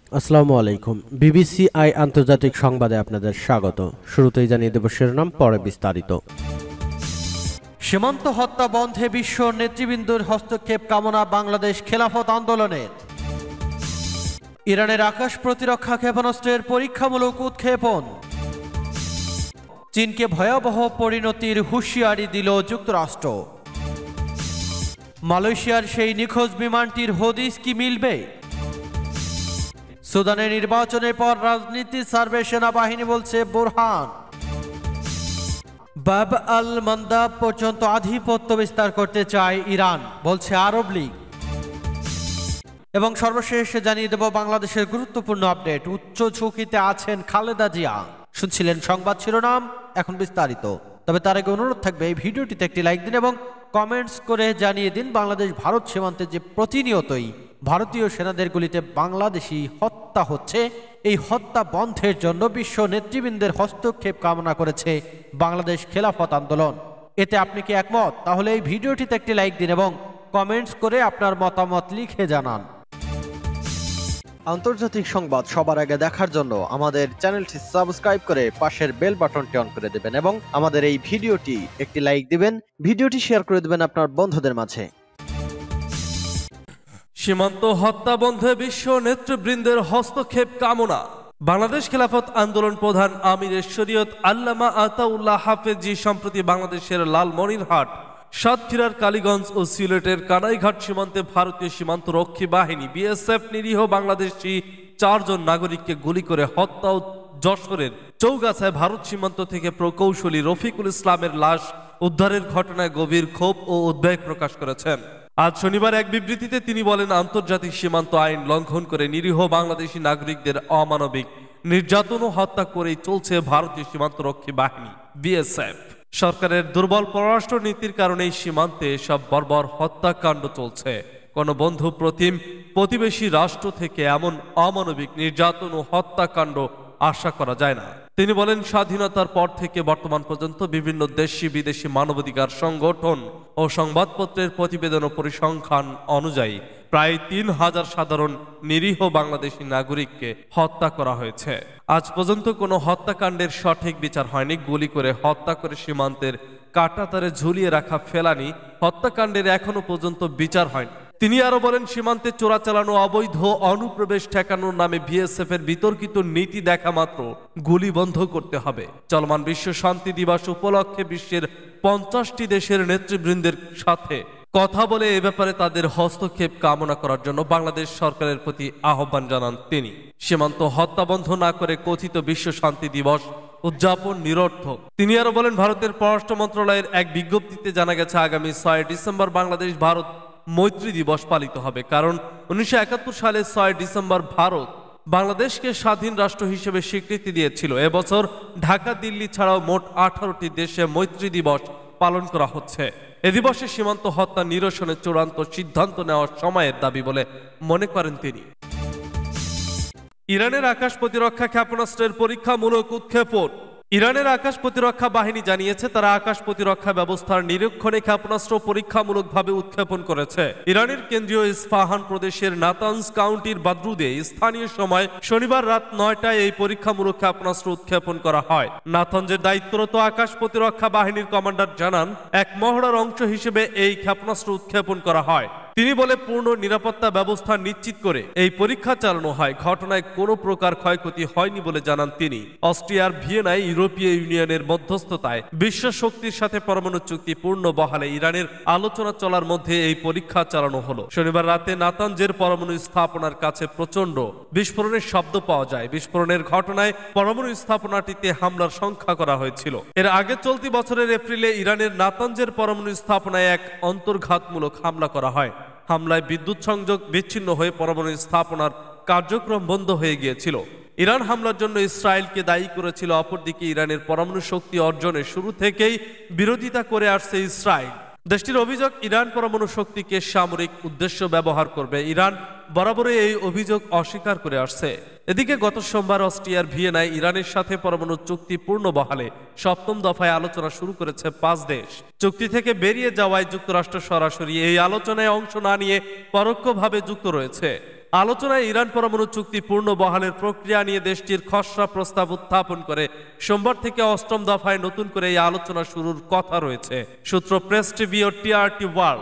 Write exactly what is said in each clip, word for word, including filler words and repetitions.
আসসালামু আলাইকুম। BBC I আন্তর্জাতিক সংবাদে আপনাদের স্বাগত। শুরুতেই জানিয়ে দেব শিরোনাম, পরে বিস্তারিত। সীমান্ত হত্যা বন্ধে বিশ্ব নেতৃবৃন্দের হস্তক্ষেপ কামনা বাংলাদেশ খেলাফত আন্দোলনের। ইরানের আকাশ প্রতিরক্ষা ক্ষেপণাস্ত্রের পরীক্ষামূলক উৎক্ষেপণ। চীনকে ভয়াবহ পরিণতির হুঁশিয়ারি দিল যুক্তরাষ্ট্র। মালয়েশিয়ার সেই নিখোঁজ বিমানটির হদিস কি মিলবে? সুদানে নির্বাচনের পর রাজনীতি সার্ভে সেনাবাহিনী বলছে বুরহান। বাব আল মান্দাব পর্যন্ত আধিপত্য বিস্তার করতে চায় ইরান, বলছে আরব লীগ। এবং সর্বশেষ জানিয়ে দেব বাংলাদেশের গুরুত্বপূর্ণ আপডেট। উচ্চ ঝুঁকিতে আছেন খালেদা জিয়া। শুনছিলেন সংবাদ শিরোনাম, এখন বিস্তারিত। তবে তার আগে অনুরোধ থাকবে এই ভিডিওটিতে একটি লাইক দিন এবং কমেন্টস করে জানিয়ে দিন বাংলাদেশ ভারত সীমান্তে যে প্রতিনিয়তই ভারতীয় সেনাদের গুলিতে বাংলাদেশি হত্যা হচ্ছে, এই হত্যা বন্ধের জন্য বিশ্ব নেতৃবৃন্দের হস্তক্ষেপ কামনা করেছে বাংলাদেশ খেলাফত আন্দোলন। এতে আপনি কি একমত? তাহলে এই ভিডিওটিতে একটি লাইক দিন এবং কমেন্টস করে আপনার মতামত লিখে জানান। আন্তর্জাতিক সংবাদ সবার আগে দেখার জন্য আমাদের চ্যানেলটি সাবস্ক্রাইব করে পাশের বেল বাটনটি অন করে দেবেন এবং আমাদের এই ভিডিওটি একটি লাইক দিবেন, ভিডিওটি শেয়ার করে দেবেন আপনার বন্ধুদের মাঝে। সীমান্ত হত্যা বন্ধে বিশ্ব নেতৃবৃন্দের হস্তক্ষেপ কামনা। বাংলাদেশ খেলাফত আন্দোলন প্রধান আমিরে শরীয়ত আল্লামা আতাউল্লাহ হাফেজি সম্প্রতি বাংলাদেশের লালমনিরহাট, সাতক্ষীরার কালীগঞ্জ ও সিলেটের কানাইঘাট সীমান্তে ভারতীয় সীমান্ত রক্ষী বাহিনী বিএসএফ নিরীহ বাংলাদেশি চারজন নাগরিককে গুলি করে হত্যা ও যশোরের চৌগাছায় ভারত সীমান্ত থেকে প্রকৌশলী রফিকুল ইসলামের লাশ উদ্ধারের ঘটনায় গভীর ক্ষোভ ও উদ্বেগ প্রকাশ করেছেন। আজ শনিবার এক বিবৃতিতে তিনি বলেন, আন্তর্জাতিক সীমান্ত আইন লঙ্ঘন করে নিরীহ বাংলাদেশি নাগরিকদের অমানবিক নির্যাতন ও হত্যা করেই চলছে ভারতীয় সীমান্ত রক্ষী বাহিনী বিএসএফ। সরকারের দুর্বল পররাষ্ট্র নীতির কারণে সীমান্তে এসব বর্বর হত্যাকাণ্ড চলছে। কোন বন্ধু প্রতিম প্রতিবেশী রাষ্ট্র থেকে এমন অমানবিক নির্যাতন ও হত্যাকাণ্ড আশা করা যায় না। তিনি বলেন, স্বাধীনতার পর থেকে বর্তমান পর্যন্ত বিভিন্ন দেশি বিদেশি মানবাধিকার সংগঠন ও সংবাদপত্রের প্রতিবেদন ও পরিসংখ্যান অনুযায়ী প্রায় তিন হাজার সাধারণ নিরীহ বাংলাদেশি নাগরিককে হত্যা করা হয়েছে। আজ পর্যন্ত কোনো হত্যাকাণ্ডের সঠিক বিচার হয়নি। গুলি করে হত্যা করে সীমান্তের কাঁটাতারে ঝুলিয়ে রাখা ফেলানি হত্যাকাণ্ডের এখনো পর্যন্ত বিচার হয়নি। তিনি আরো বলেন, সীমান্তে চোরাচালানো অবৈধ অনুপ্রবেশ ঠেকানোর নামে বিএসএফ এর বিতর্কিত নীতি দেখা মাত্র গুলি বন্ধ করতে হবে। চলমান বিশ্ব শান্তি দিবস উপলক্ষে বিশ্বের পঞ্চাশটি দেশের নেতৃবৃন্দের সাথে কথা বলে এ ব্যাপারে তাদের হস্তক্ষেপ কামনা করার জন্য বাংলাদেশ সরকারের প্রতি আহ্বান জানান তিনি। সীমান্ত হত্যা বন্ধ না করে কথিত বিশ্ব শান্তি দিবস উদযাপন নিরর্থক। তিনি আরো বলেন, ভারতের পররাষ্ট্র মন্ত্রণালয়ের এক বিজ্ঞপ্তিতে জানা গেছে, আগামী ছয় ডিসেম্বর বাংলাদেশ ভারত মৈত্রী দিবস পালিত হবে। কারণ উনিশশো একাত্তর সালে ছয় ডিসেম্বর ভারত বাংলাদেশকে স্বাধীন রাষ্ট্র হিসেবে স্বীকৃতি দিয়েছিল। এবছর ঢাকা, দিল্লি ছাড়াও মোট আঠারোটি দেশে মৈত্রী দিবস পালন করা হচ্ছে। এ দিবসে সীমান্ত হত্যা নিরসনের চূড়ান্ত সিদ্ধান্ত নেওয়ার সময়ের দাবি বলে মনে করেন তিনি। ইরানের আকাশ প্রতিরক্ষা ক্ষেপণাস্ত্রের পরীক্ষামূলক উৎক্ষেপণ। ইরানের আকাশ প্রতিরক্ষা বাহিনী জানিয়েছে, তারা আকাশ প্রতিরক্ষা ব্যবস্থার নিরীক্ষণে ক্ষেপণাস্ত্র পরীক্ষামূলকভাবে উৎক্ষেপণ করেছে। ইরানের কেন্দ্রীয় ইস্পাহান প্রদেশের নাতানজ কাউন্টির বাদরুদে স্থানীয় সময় শনিবার রাত নয়টায় এই পরীক্ষামূলক ক্ষেপণাস্ত্র উৎক্ষেপণ করা হয়। নাতানজের দায়িত্বরত আকাশ প্রতিরক্ষা বাহিনীর কমান্ডার জানান, এক মহড়ার অংশ হিসেবে এই ক্ষেপণাস্ত্র উৎক্ষেপণ করা হয়। তিনি বলে, পূর্ণ নিরাপত্তা ব্যবস্থা নিশ্চিত করে এই পরীক্ষা চালানো হয়। ঘটনায় কোনো প্রকার ক্ষয়ক্ষতি হয়নি বলে জানান তিনি। অস্ট্রিয়ার ভিয়েনায় ইউরোপীয় ইউনিয়নের মধ্যস্থতায় বিশ্ব শক্তির সাথে পরমাণু চুক্তি পূর্ণ বহালে ইরানের আলোচনা চলার মধ্যে এই পরীক্ষা চালানো হলো। শনিবার রাতে নাতানজের পরমাণু স্থাপনার কাছে প্রচন্ড বিস্ফোরণের শব্দ পাওয়া যায়। বিস্ফোরণের ঘটনায় পরমাণু স্থাপনাটিতে হামলার সংখ্যা করা হয়েছিল। এর আগে চলতি বছরের এপ্রিলে ইরানের নাতানজের পরমাণু স্থাপনায় এক অন্তর্ঘাতমূলক হামলা করা হয়। হামলায় বিদ্যুৎ সংযোগ বিচ্ছিন্ন হয়ে পরমাণু স্থাপনার কার্যক্রম বন্ধ হয়ে গিয়েছিল। ইরান হামলার জন্য ইসরায়েলকে দায়ী করেছিল। অপরদিকে ইরানের পরমাণু শক্তি অর্জনের শুরু থেকেই বিরোধিতা করে আসছে ইসরায়েল। দেশটির অভিযোগ, ইরান পরমাণু শক্তিকে সামরিক উদ্দেশ্য ব্যবহার করবে। ইরান বরাবরই এই অভিযোগ অস্বীকার করে আসছে। এদিকে গত সোমবার অস্ট্রিয়ার ভিয়েনায় ইরানের সাথে পরমাণু চুক্তি পূর্ণ বহালে সপ্তম দফায় আলোচনা শুরু করেছে পাঁচ দেশ। চুক্তি থেকে বেরিয়ে যাওয়ায় যুক্তরাষ্ট্র সরাসরি এই আলোচনায় অংশ না নিয়ে পরোক্ষভাবে যুক্ত রয়েছে। আলোচনায় ইরান পরমাণু চুক্তি পূর্ণ বহালের প্রক্রিয়া নিয়ে দেশটির খসড়া প্রস্তাব উত্থাপন করে সোমবার থেকে অষ্টম দফায় নতুন করে এই আলোচনা শুরুর কথা রয়েছে। সূত্র প্রেস টিভি ও টিআরটি ওয়ার্ল্ড।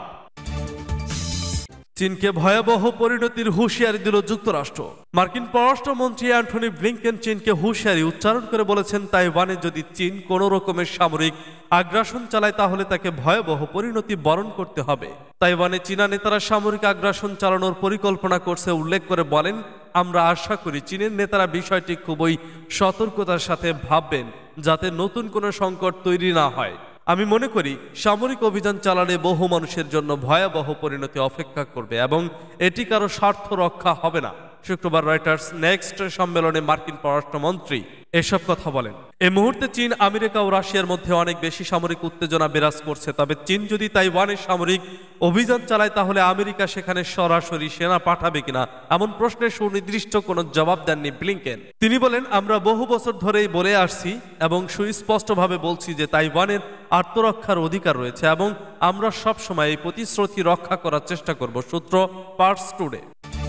চীনকে ভয়াবহ পরিণতির হুঁশিয়ারি দিল যুক্তরাষ্ট্র। মার্কিন পররাষ্ট্রমন্ত্রী অ্যান্টনি ব্লিংকেন চীনকে হুঁশিয়ারি উচ্চারণ করে বলেছেন, তাইওয়ানে যদি চীন কোনো রকমের সামরিক আগ্রাসন চালায় তাহলে তাকে ভয়াবহ পরিণতি বরণ করতে হবে। তাইওয়ানে চীনা নেতারা সামরিক আগ্রাসন চালানোর পরিকল্পনা করছে উল্লেখ করে বলেন, আমরা আশা করি চীনের নেতারা বিষয়টি খুবই সতর্কতার সাথে ভাববেন যাতে নতুন কোনো সংকট তৈরি না হয়। আমি মনে করি সামরিক অভিযান চালালে বহু মানুষের জন্য ভয়াবহ পরিণতি অপেক্ষা করবে এবং এটি কারো স্বার্থ রক্ষা হবে না। শুক্রবার রয়টার্স নেক্সট সম্মেলনে মার্কিন পররাষ্ট্রমন্ত্রী এসব কথা বলেন। এই মুহূর্তে চীন, আমেরিকা ও রাশিয়ার মধ্যে অনেক বেশি সামরিক উত্তেজনা বিরাজ করছে। তবে চীন যদি তাইওয়ানে সামরিক অভিযান চালায় তাহলে আমেরিকা সেখানে সরাসরি সেনা পাঠাবে কিনা এমন প্রশ্নের সুনির্দিষ্ট কোনো জবাব দেননি ব্লিংকেন। তিনি বলেন, আমরা বহু বছর ধরেই বলে আসছি এবং সুস্পষ্টভাবে বলছি যে তাইওয়ানের আত্মরক্ষার অধিকার রয়েছে এবং আমরা সবসময় এই প্রতিশ্রুতি রক্ষা করার চেষ্টা করব। সূত্র পার্স টুডে।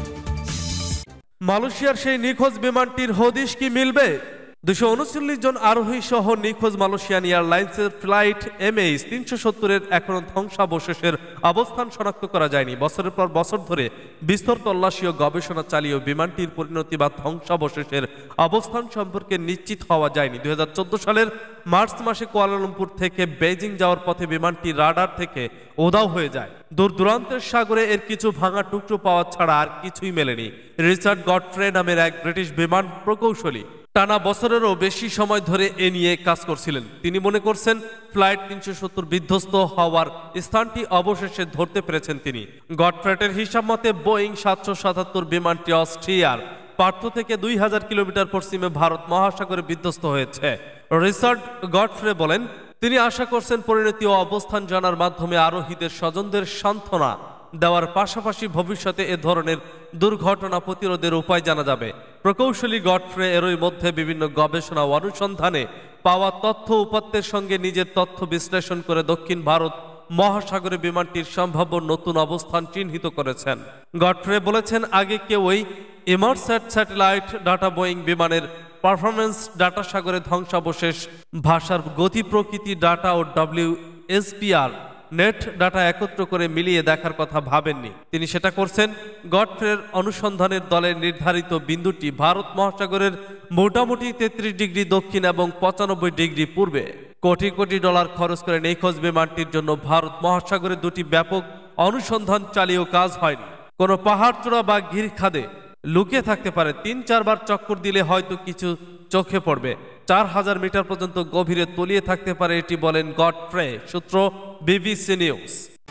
মালয়েশিয়ার সেই নিখোঁজ বিমানটির হদিশ কি মিলবে? দুশো উনচল্লিশ জন আরোহী সহ নিখোঁজ মালয়েশিয়ান এয়ারলাইন্সের ফ্লাইট এমএইচ তিনশো সত্তরের এখনো ধ্বংসাবশেষের অবস্থান শনাক্ত করা যায়নি। বছরের পর বছর ধরে বিস্তর তল্লাশি ও গবেষণা চালিয়েও বিমানটির পরিণতি বা ধ্বংসাবশেষের অবস্থান সম্পর্কে নিশ্চিত হওয়া যায়নি। দুই হাজার চোদ্দ সালের মার্চ মাসে কুয়ালালামপুর থেকে বেজিং যাওয়ার পথে বিমানটি রাডার থেকে উধাও হয়ে যায়। দূর দূরান্তের সাগরে এর কিছু ভাঙা টুকরো পাওয়া ছাড়া আর কিছুই মেলেনি। রিচার্ড গডফ্রে নামের এক ব্রিটিশ বিমান প্রকৌশলী টানা বছরেরও বেশি সময় ধরে এ নিয়ে কাজ করছিলেন। তিনি মনে করছেন ফ্লাইট তিনশো সত্তর বিধ্বস্ত হওয়ার স্থানটি অবশেষে ধরতে পেরেছেন তিনি। গডফ্রেটের হিসাব মতে বোয়িং সাতশো সাতাত্তর বিমানটি অস্ট্রিয়ার পার্থ থেকে দুই হাজার কিলোমিটার পশ্চিমে ভারত মহাসাগরে বিধ্বস্ত হয়েছে। রিচার্ড গডফ্রে বলেন, তিনি আশা করছেন পরিণতি ও অবস্থান জানার মাধ্যমে আরোহীদের স্বজনদের সান্ত্বনা দেওয়ার পাশাপাশি ভবিষ্যতে এ ধরনের দুর্ঘটনা প্রতিরোধের উপায় জানা যাবে। প্রকৌশলী গডফ্রে এরই মধ্যে বিভিন্ন গবেষণা ও অনুসন্ধানে পাওয়া তথ্য উপাত্তের সঙ্গে নিজের তথ্য বিশ্লেষণ করে দক্ষিণ ভারত মহাসাগরে বিমানটির সম্ভাব্য নতুন অবস্থান চিহ্নিত করেছেন। গডফ্রে বলেছেন, আগে কেউই ইমারস্যাট স্যাটেলাইট ডাটা বোয়িং বিমানের পারফরমেন্স ডাটা সাগরে ধ্বংসাবশেষ ভাষার গতি প্রকৃতি ডাটা ও W S P R net data একত্র করে মিলিয়ে দেখার কথা ভাবেননি। তিনি সেটা করছেন। গডফ্রের অনুসন্ধানের দলের নির্ধারিত বিন্দুটি ভারত মহাসাগরের মোটামুটি তেত্রিশ ডিগ্রি দক্ষিণ এবং পঁচানব্বই ডিগ্রি পূর্বে। কোটি কোটি ডলার খরচ করে নিখোঁজ বিমানটির জন্য ভারত মহাসাগরে দুটি ব্যাপক অনুসন্ধান চালিয়েও কাজ হয়নি। কোনো পাহাড়চূড়া বা গিরিখাদে লুকিয়ে থাকতে পারে। তিন চারবার চক্কর দিলে হয়তো কিছু চোখে পড়বে। চার হাজার মিটার পর্যন্ত গভীরে তলিয়ে থাকতে পারে, এটি বলেন গডফ্রে। সূত্র বিবিসি নিউজ।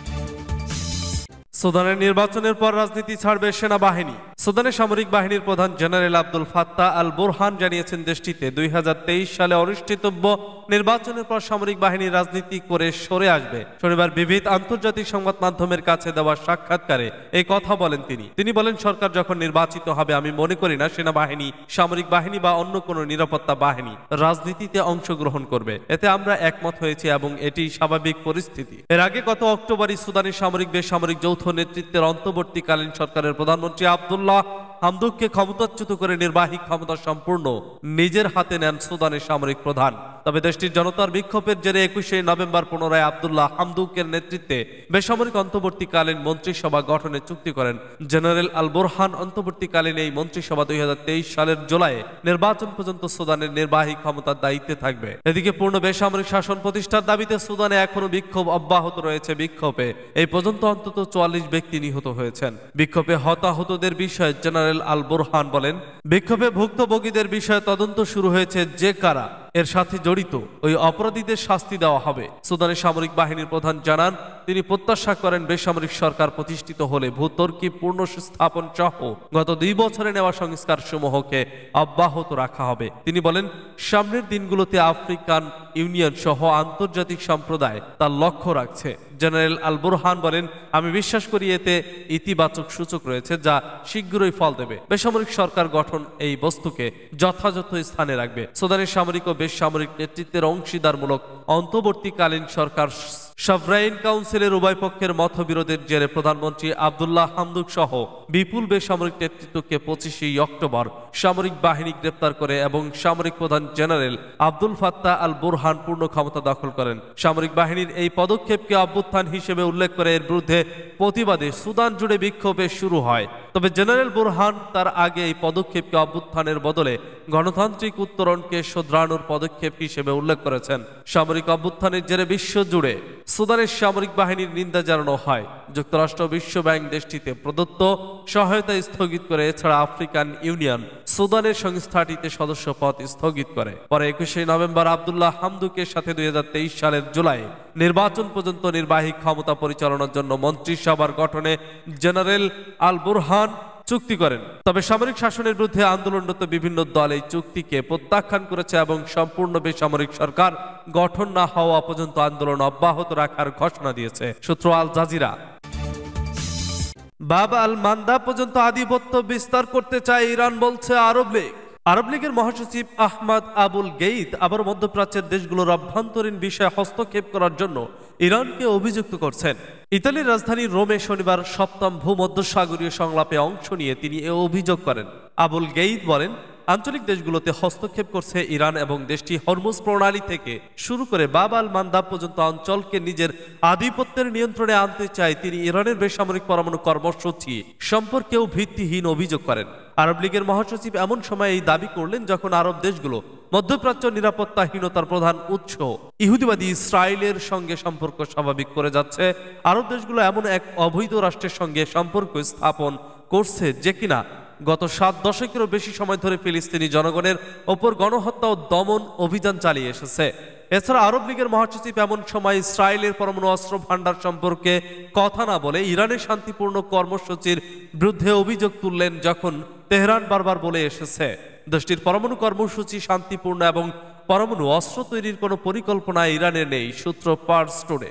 সুদানের নির্বাচনের পর রাজনীতি ছাড়বে সেনাবাহিনী। সুদানের সামরিক বাহিনীর প্রধান general Abdul Fattah al Burhan জানিয়েছেন, দেশটিতে দুই হাজার তেইশ সালে অনুষ্ঠিতব্য নির্বাচনের পর সামরিক বাহিনী রাজনীতি করে সরে আসবে। শনিবার বিবিধ আন্তর্জাতিক সংবাদ মাধ্যমের কাছে দেওয়া সাক্ষাৎকারে এই কথা বলেন তিনি। তিনি বলেন, সরকার যখন নির্বাচিত হবে আমি মনে করি না সেনাবাহিনী, সামরিক বাহিনী বা অন্য কোনো নিরাপত্তা বাহিনী রাজনীতিতে অংশগ্রহণ করবে। এতে আমরা একমত হয়েছি এবং এটি স্বাভাবিক পরিস্থিতি। এর আগে গত অক্টোবরে সুদানের সামরিক বেসামরিক যৌথ নেতৃত্বের অন্তর্বর্তীকালীন সরকারের প্রধানমন্ত্রী আব্দুল্লাহ হামদুককে ক্ষমতাচ্যুত করে নির্বাহী ক্ষমতা সম্পূর্ণ নিজের হাতে নেন সুদানের সামরিক প্রধান। তবে দেশটির জনতার বিক্ষোভের জেরে একুশে নভেম্বর পুনরায় আব্দুল্লাহ হামদুকের নেতৃত্বে বেসামরিক অন্তর্বর্তীকালীন মন্ত্রিসভা গঠনের চুক্তি করেন জেনারেল আল বুরহান। অন্তর্বর্তীকালীন এই মন্ত্রিসভা দুই হাজার তেইশ সালের জুলাই নির্বাচন পর্যন্ত সুদানের নির্বাহী ক্ষমতার দায়িত্বে থাকবে। এদিকে পূর্ণ বেসামরিক শাসন প্রতিষ্ঠার দাবিতে সুদানে এখনো বিক্ষোভ অব্যাহত রয়েছে। বিক্ষোভে এই পর্যন্ত অন্তত চুয়াল্লিশ ব্যক্তি নিহত হয়েছেন। বিক্ষোভে হতাহতদের বিষয়ে জেনারেল আল বুরহান বলেন, বিক্ষোভে ভুক্তভোগীদের বিষয়ে তদন্ত শুরু হয়েছে, যে কারা এর সাথে জড়িত ওই অপরাধীদের শাস্তি দেওয়া হবে। সুদানের সামরিক বাহিনীর প্রধান জানান, তিনি প্রত্যাশা করেন বেসামরিক সরকার প্রতিষ্ঠিত হলে ভূতর্কি পুনঃ স্থাপন সহ গত দুই বছরে নেওয়া সংস্কার সমূহকে অব্যাহত রাখা হবে। তিনি বলেন, সামনের দিনগুলোতে আফ্রিকান ইউনিয়ন সহ আন্তর্জাতিক সম্প্রদায় তার লক্ষ্য রাখছে। জেনারেল আল বুরহান বলেন, আমি বিশ্বাস করি এতে ইতিবাচক সূচক রয়েছে যা শীঘ্রই ফল দেবে। বেসামরিক সরকার গঠন এই বস্তুকে যথাযথ স্থানে রাখবে। সুদানের সামরিক ও বেসামরিক নেতৃত্বের অংশীদারমূলক অন্তর্বর্তীকালীন সরকার সভরেইন কাউন্সিলের উভয় পক্ষের মতবিরোধের জেরে প্রধানমন্ত্রী আব্দুল্লাহ হামদুক সহ বিপুল বেসামরিক নেতৃত্বকে পঁচিশে অক্টোবর সামরিক বাহিনী গ্রেপ্তার করে এবং সামরিক প্রধান general Abdul Fattah al Burhan পূর্ণ ক্ষমতা দখল করেন। সামরিক বাহিনীর এই পদক্ষেপকে অভ্যুত্থান হিসেবে উল্লেখ করে এর বিরুদ্ধে প্রতিবাদে সুদান জুড়ে বিক্ষোভে শুরু হয়। তবে জেনারেল বুরহান তার আগে এই পদক্ষেপকে অভ্যুত্থানের বদলে গণতান্ত্রিক উত্তরণকে শোধরানোর পদক্ষেপ হিসেবে উল্লেখ করেছেন। সামরিক অভ্যুত্থানের জেরে বিশ্ব জুড়ে সুদানের সামরিক বাহিনীর নিন্দা জানানো হয়। যুক্তরাষ্ট্র, বিশ্ব ব্যাংক দেশটিতে প্রদত্ত সহায়তা স্থগিত করে, এছাড়া আফ্রিকান ইউনিয়ন সুদানের সংস্থাটিতে সদস্য পদ স্থগিত করে। পরে একুশে নভেম্বর আব্দুল্লাহ হামদুকের সাথে দুই হাজার তেইশ সালের জুলাই নির্বাচন পর্যন্ত নির্বাহী ক্ষমতা পরিচালনার জন্য মন্ত্রিসভার গঠনে জেনারেল আল বুরহান চুক্তি করেন। তবে সামরিক শাসনের বিরুদ্ধে আন্দোলনরত বিভিন্ন দল এই চুক্তিকে প্রত্যাখ্যান করেছে এবং সম্পূর্ণ বেসামরিক সরকার গঠন না হওয়া পর্যন্ত আন্দোলন অব্যাহত রাখার ঘোষণা দিয়েছে। সূত্র আল জাজিরা। বাব আল মান্দা পর্যন্ত আধিপত্য বিস্তার করতে চায় ইরান, বলছে আরব লীগ। আরব লীগের মহাসচিব আহমদ আবুল গেইত আবার মধ্যপ্রাচ্যের দেশগুলোর অভ্যন্তরীণ বিষয়ে হস্তক্ষেপ করার জন্য ইরানকে অভিযুক্ত করছেন। ইতালির রাজধানী রোমে শনিবার সপ্তম ভূমধ্যসাগরীয় সংলাপে অংশ নিয়ে তিনি এ অভিযোগ করেন। আবুল গেইত বলেন, আঞ্চলিক দেশগুলোতে হস্তক্ষেপ করছে ইরান এবং দেশটি হরমুজ প্রণালী থেকে শুরু করে বাব আল মান্দাব পর্যন্ত অঞ্চলকে নিজের আধিপত্যের নিয়ন্ত্রণে আনতে চায়। তিনি ইরানের বেসামরিক পরমাণু কর্মসূচি সম্পর্কেও ভিত্তিহীন অভিযোগ করেন। আরব লীগের মহাসচিব এমন সময় এই দাবি করলেন যখন আরব দেশগুলো মধ্যপ্রাচ্য নিরাপত্তাহীনতার প্রধান উৎস ইহুদিবাদী ইসরায়েলের সঙ্গে সম্পর্ক স্বাভাবিক করে যাচ্ছে। আরব দেশগুলো এমন এক অবৈধ রাষ্ট্রের সঙ্গে সম্পর্ক স্থাপন করছে যে কিনা গত সাত দশকেরও বেশি সময় ধরে ফিলিস্তিনি জনগণের ওপর গণহত্যা ও দমন অভিযান চালিয়ে এসেছে। এছাড়া আরব লীগের মহাসচিব এমন সময় ইসরায়েলের পরমাণু অস্ত্র ভান্ডার সম্পর্কে কথা না বলে ইরানের শান্তিপূর্ণ কর্মসূচির বিরুদ্ধে অভিযোগ তুললেন, যখন তেহরান বারবার বলে এসেছে দেশটির পরমাণু কর্মসূচি শান্তিপূর্ণ এবং পরমাণু অস্ত্র তৈরির কোনো পরিকল্পনা ইরানের নেই। সূত্র পার্স টুডে।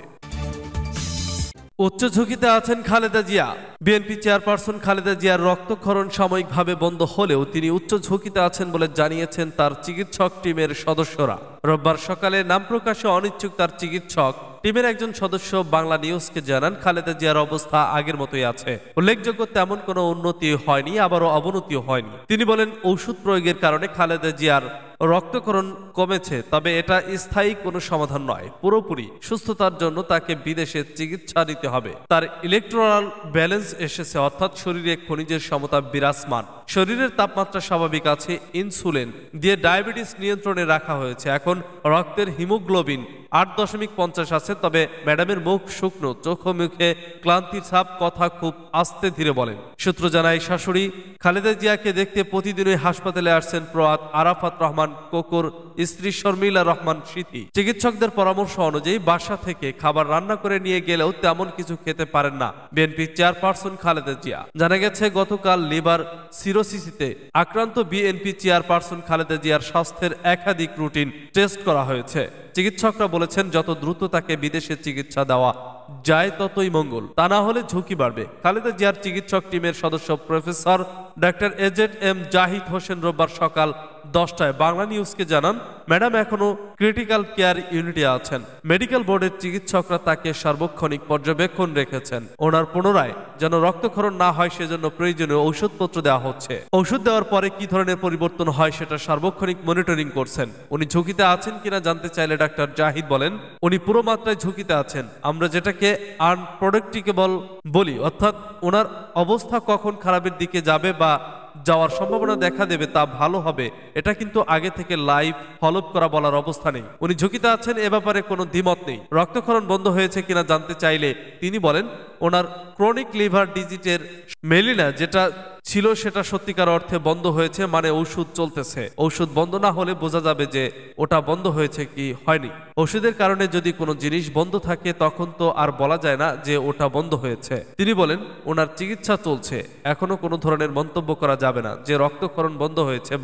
উচ্চ ঝুঁকিতে আছেন খালেদা জিয়া। বিএনপি চেয়ারপারসন খালেদা জিয়ার রক্তক্ষরণ সাময়িকভাবে বন্ধ হলেও তিনি উচ্চ ঝুঁকিতে আছেন বলে জানিয়েছেন তার চিকিৎসক টিমের সদস্যরা। রোববার সকালে নাম প্রকাশে অনিচ্ছুক তার চিকিৎসক টিমের একজন সদস্য বাংলা নিউজকে জানান, খালেদা জিয়ার অবস্থা আগের মতোই আছে। উল্লেখযোগ্য তেমন কোনো উন্নতি হয়নি, আবারও অবনতিও হয়নি। তিনি বলেন, ঔষধ প্রয়োগের কারণে খালেদা জিয়ার রক্তক্ষরণ কমেছে, তবে এটা স্থায়ী কোনো সমাধান নয়। পুরোপুরি সুস্থতার জন্য তাকে বিদেশে চিকিৎসা নিতে হবে। তার ইলেকট্রাল ব্যালেন্স এসেছে, অর্থাৎ শরীরে খনিজের সমতা বিরাজমান। শরীরের তাপমাত্রা স্বাভাবিক আছে। ইনসুলিন দিয়ে ডায়াবেটিস নিয়ন্ত্রণে রাখা হয়েছে। এখন রক্তের হিমোগ্লোবিন আট দশমিক পঞ্চাশ আছে। তবে ম্যাডামের মুখ শুকনো, চোখ মুখে ক্লান্তির ছাপ, কথা খুব আস্তে ধীরে বলেন। সূত্র জানায়, শাশুড়ি খালেদা জিয়াকে দেখতে প্রতিদিনই হাসপাতালে আসছেন প্রয়াত আরাফাত রহমান কোকর স্ত্রী শর্মিলা রহমান স্মৃতি। চিকিৎসকদের পরামর্শ অনুযায়ী বাসা থেকে খাবার রান্না করে নিয়ে গেলেও তেমন কিছু খেতে পারেন না বিএনপি চেয়ারপারসন খালেদা জিয়া। জানা গেছে, গতকাল লিভার সিরোসিসিতে আক্রান্ত বিএনপি চেয়ারপারসন খালেদা জিয়ার স্বাস্থ্যের একাধিক রুটিন টেস্ট করা হয়েছে। চিকিৎসকরা বলেছেন, যত দ্রুত তাকে বিদেশে চিকিৎসা দেওয়া যায় ততই মঙ্গল, তা না হলে ঝুঁকি বাড়বে। খালেদা জিয়ার চিকিৎসক টিমের সদস্য professor doctor AZ M Zahid Hossain রোববার সকাল দশটায় বাংলা নিউজকে জানান, ম্যাডাম এখনো ক্রিটিক্যাল কেয়ার ইউনিটে আছেন। মেডিকেল বোর্ডের চিকিৎসকরা তাকে সার্বক্ষণিক পর্যবেক্ষণ রেখেছেন। ওনার পুনরায় যেন রক্তক্ষরণ না হয় সেজন্য প্রয়োজনীয় ঔষধপত্র দেওয়া হচ্ছে। ঔষধ দেওয়ার পরে কি ধরনের পরিবর্তন হয় সেটা সার্বক্ষণিক মনিটরিং করছেন। উনি ঝুঁকিতে আছেন কিনা জানতে চাইলে ডাক্তার জাহিদ বলেন, উনি পুরো মাত্রায় ঝুঁকিতে আছেন। আমরা যেটাকে আনপ্রেডিক্টেবল বলি, অর্থাৎ ওনার অবস্থা কখন খারাপের দিকে যাবে বা যাওয়ার সম্ভাবনা দেখা দেবে তা ভালো হবে, এটা কিন্তু আগে থেকে লাইভ ফলো করা বলার অবস্থা নেই। উনি ঝুঁকিতে আছেন, এ ব্যাপারে কোনো দ্বিমত নেই। রক্তক্ষরণ বন্ধ হয়েছে কিনা জানতে চাইলে তিনি বলেন, ওনার ক্রনিক লিভার ডিজিটের মেলিনা যেটা ছিল সেটা সত্যিকার অর্থে বন্ধ হয়েছে, মানে ওষুধ চলতেছে। ওষুধ বন্ধ না হলে বোঝা যাবে যে ওটা বন্ধ হয়েছে কি হয়নি। ওষুধের কারণে যদি কোনো জিনিস বন্ধ থাকে তখন তো আর বলা যায় না যে ওটা বন্ধ হয়েছে। তিনি বলেন, ওনার চিকিৎসা চলছে, এখনো কোনো ধরনের মন্তব্য করা যাবে না যে রক্তক্ষরণ বন্ধ হয়েছে বা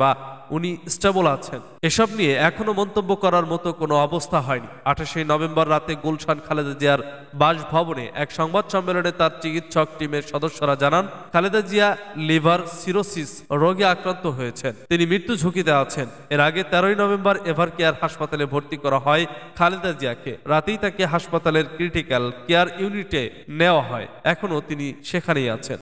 উনি স্টেবল আছেন। এসব নিয়ে এখনো মন্তব্য করার মতো কোনো অবস্থা হয়নি। আঠাশে নভেম্বর রাতে গুলশান খালেদা জিয়ার বাসভবনে এক সংবাদ সম্মেলনে তার চিকিৎসক টিমের সদস্যরা জানান, খালেদা জিয়া লিভার সিরোসিস রোগে আক্রান্ত হয়েছেন, তিনি মৃত্যু ঝুঁকিতে আছেন। এর আগে তেরোই নভেম্বর এভার কেয়ার হাসপাতালে ভর্তি করা হয় খালেদা জিয়াকে। রাতেই তাকে হাসপাতালের ক্রিটিক্যাল কেয়ার ইউনিটে নেওয়া হয়, এখনো তিনি সেখানেই আছেন।